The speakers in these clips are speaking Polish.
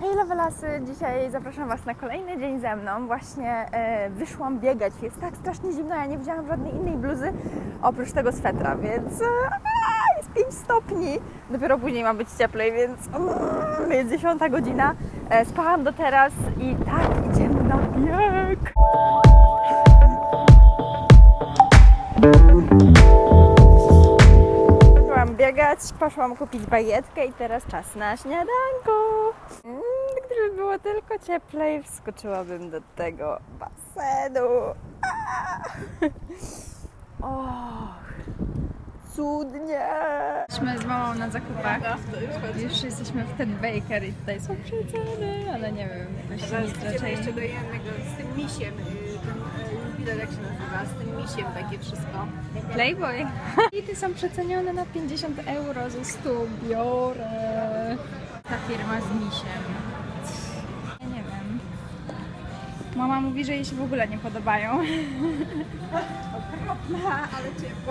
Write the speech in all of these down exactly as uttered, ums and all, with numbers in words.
Hej Lovelasy, dzisiaj zapraszam Was na kolejny dzień ze mną. Właśnie e, wyszłam biegać, jest tak strasznie zimno, ja nie wzięłam żadnej innej bluzy oprócz tego swetra, więc e, jest pięć stopni. Dopiero później ma być cieplej, więc mm, jest dziesiąta godzina. E, spałam do teraz i tak, idziemy na bieg. Poszłam biegać, poszłam kupić bagietkę i teraz czas na śniadanko. Mm, gdyby było tylko cieplej, wskoczyłabym do tego basenu. Och, cudnie! Jesteśmy z mamą na zakupach. Już jesteśmy w Ted Baker i tutaj są przeceny, ale nie wiem, jakoś Zaraz nic idziemy raczej. jeszcze do jednego z tym misiem, ten Jubiler jak się nazywa, z tym misiem takie wszystko. Playboy. I te są przecenione na pięćdziesiąt euro, ze stu biorę. Ta firma z misiem. Ja nie wiem. Mama mówi, że jej się w ogóle nie podobają. Okropna, ale ciepła.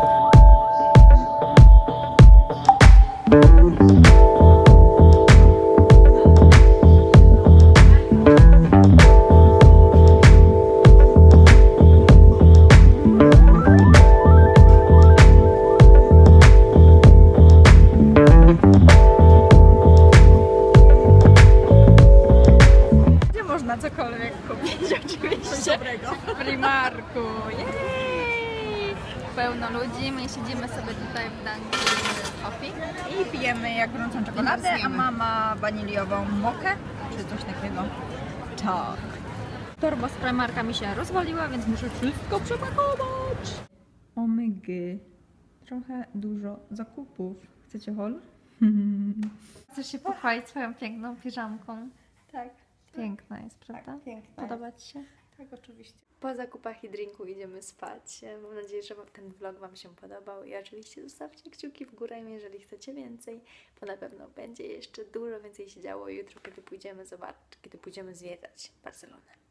Można cokolwiek kupić oczywiście. Dobrego. W Primarku. Jej! Pełno ludzi, my siedzimy sobie tutaj w Dunkin' Coffee i pijemy jak gorącą czekoladę, a mama waniliową mokę, czy coś takiego. Tak. Torba z Primarka mi się rozwaliła, więc muszę wszystko przepakować. Omygy. Trochę dużo zakupów. Chcecie haul? Chcesz się pochwalić swoją piękną piżamką? Tak. Piękna jest, prawda? Tak, piękna Podoba Ci się? Tak, oczywiście. Po zakupach i drinku idziemy spać. Mam nadzieję, że ten vlog Wam się podobał i oczywiście zostawcie kciuki w górę, jeżeli chcecie więcej, bo na pewno będzie jeszcze dużo więcej się działo jutro, kiedy pójdziemy zobaczyć, kiedy pójdziemy zwiedzać Barcelonę.